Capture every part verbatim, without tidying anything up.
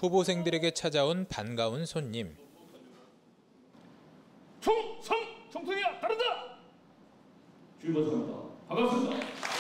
후보생들에게 찾아온 반가운 손님. 총성 총통이야 다른다. 주임원사입니다. 반갑습니다.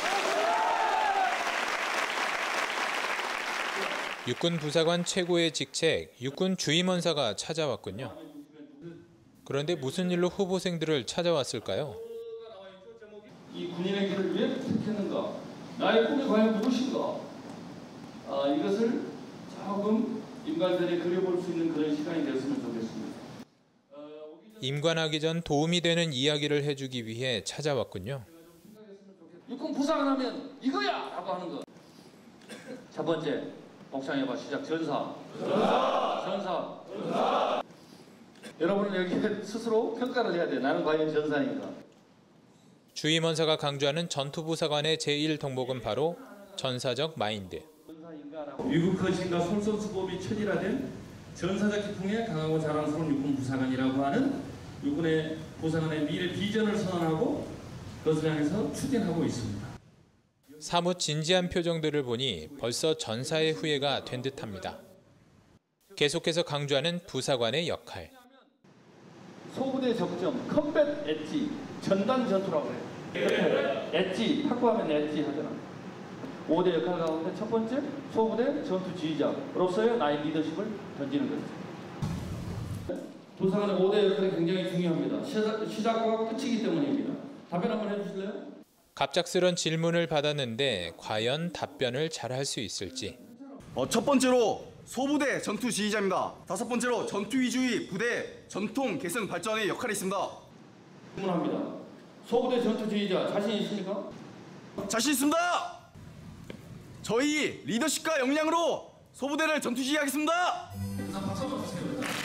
육군 부사관 최고의 직책, 육군 주임원사가 찾아왔군요. 그런데 무슨 일로 후보생들을 찾아왔을까요? 이 군인의 길을 왜 택했는가? 나의 꿈이 과연 무엇인가? 아, 이것을 조금 임관들이 그려볼 수 있는 그런 시간이 됐으면 좋겠습니다. 임관하기 전 도움이 되는 이야기를 해주기 위해 찾아왔군요. 육군 부사관 하면 이거야! 라고 하는 거. 첫 번째, 복장해봐. 시작. 전사. 전사. 전사. 전사. 여러분은 여기 스스로 평가를 해야 돼. 나는 과연 전사인가? 주임원사가 강조하는 전투부사관의 제일 덕목은 바로 전사적 마인드. 위국허신과 솔선수범이 천일화된 전사적 기풍에 강하고 자랑스러운 육군 부사관이라고 하는 육군의 부사관의 미래 비전을 선언하고 그것을 향해서 추진하고 있습니다. 사뭇 진지한 표정들을 보니 벌써 전사의 후예가 된 듯합니다. 계속해서 강조하는 부사관의 역할. 소부대 적정, 컴뱃 엣지, 전단 전투라고 해요. 엣지, 탁구하면 엣지 하잖아. 오 대 역할 가운데 첫 번째, 소부대 전투 지휘자로서의 나의 리더십을 던지는 거죠. 부사관의 오 대 역할이 굉장히 중요합니다. 시작, 시작과 끝이기 때문입니다. 답변 한번 해주실래요? 갑작스런 질문을 받았는데 과연 답변을 잘할 수 있을지. 어, 첫 번째로 소부대 전투 지휘자입니다. 다섯 번째로 전투 위주의 부대 전통 계승 발전의 역할이 있습니다. 질문합니다. 소부대 전투 지휘자 자신 있습니까? 자신 있습니다. 저희 리더십과 역량으로 소부대를 전투 지휘하겠습니다. 박수 한번 주세요.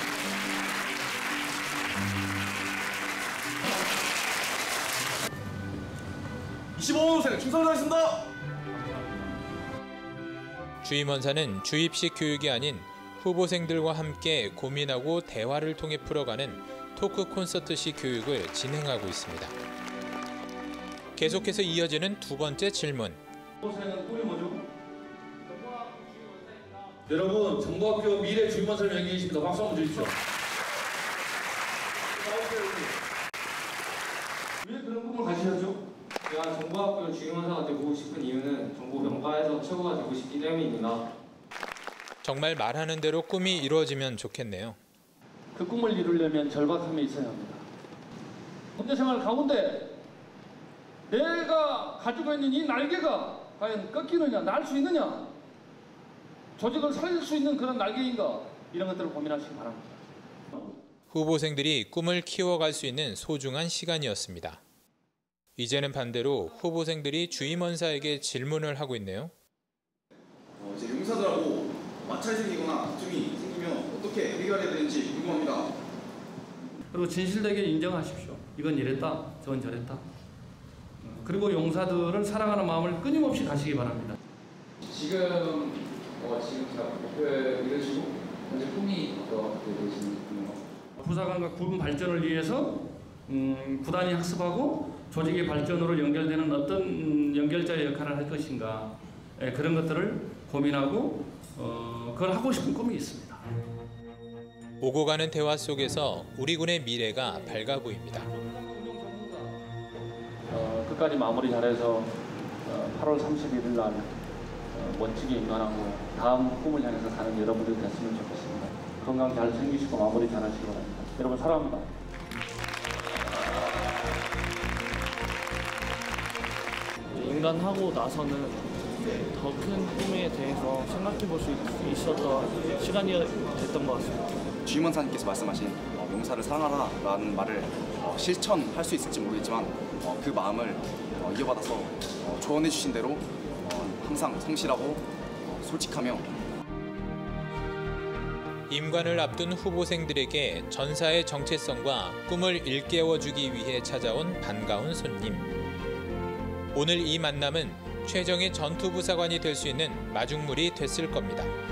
이십오 호생 충성하겠습니다. 주임원사는 주입식 교육이 아닌 후보생들과 함께 고민하고 대화를 통해 풀어가는 토크 콘서트식 교육을 진행하고 있습니다. 계속해서 이어지는 두 번째 질문. 후보생은 꿈이 뭐죠? 여러분, 정보학교 미래 주임원사를 여기 계십니다. 박수 한번 주십시오. 왜 그런 꿈을 가지셨죠? 제가 정보학교 주임원사가 되고 싶은 이유는 정보 병과에서 최고가 되고 싶기 때문입니다. 정말 말하는 대로 꿈이 이루어지면 좋겠네요. 그 꿈을 이루려면 절박함이 있어야 합니다. 군대 생활 가운데 내가 가지고 있는 이 날개가 과연 꺾이느냐, 날 수 있느냐, 조직을 살릴 수 있는 그런 날개인가, 이런 것들을 고민하시기 바랍니다. 후보생들이 꿈을 키워갈 수 있는 소중한 시간이었습니다. 이제는 반대로 후보생들이 주임원사에게 질문을 하고 있네요. 어, 이제 용사들하고 마찰이 생기거나 다툼이 생기면 어떻게 해결해야 되는지 궁금합니다. 그리고 진실되게 인정하십시오. 이건 이랬다, 저건 저랬다. 그리고 용사들을 사랑하는 마음을 끊임없이 가시기 바랍니다. 지금 어, 지금 제가 목표를 이루시고 현재 꿈이 어떻게 되시는지요? 부사관과 군 발전을 위해서 음, 구단이 학습하고 조직의 발전으로 연결되는 어떤 음, 연결자의 역할을 할 것인가, 예, 그런 것들을 고민하고 어, 그걸 하고 싶은 꿈이 있습니다. 오고 가는 대화 속에서 우리 군의 미래가 밝아 보입니다. 어, 끝까지 마무리 잘해서 어, 팔월 삼십일일 날 어, 멋지게 임관하고 다음 꿈을 향해서 가는 여러분들이 됐으면 좋겠습니다. 건강 잘 챙기시고 마무리 잘 하시기 바랍니다. 여러분 사랑합니다. 임관하고 나서는 더 큰 꿈에 대해서 생각해 볼 수 있었던 시간이 됐던 것 같습니다. 주임원사님께서 말씀하신 어, 용사를 사랑하라라는 말을 어, 실천할 수 있을지 모르겠지만 어, 그 마음을 어, 이어받아서 어, 조언해 주신 대로 어, 항상 성실하고 어, 솔직하며 임관을 앞둔 후보생들에게 전사의 정체성과 꿈을 일깨워주기 위해 찾아온 반가운 손님. 오늘 이 만남은 최정의 전투부사관이 될 수 있는 마중물이 됐을 겁니다.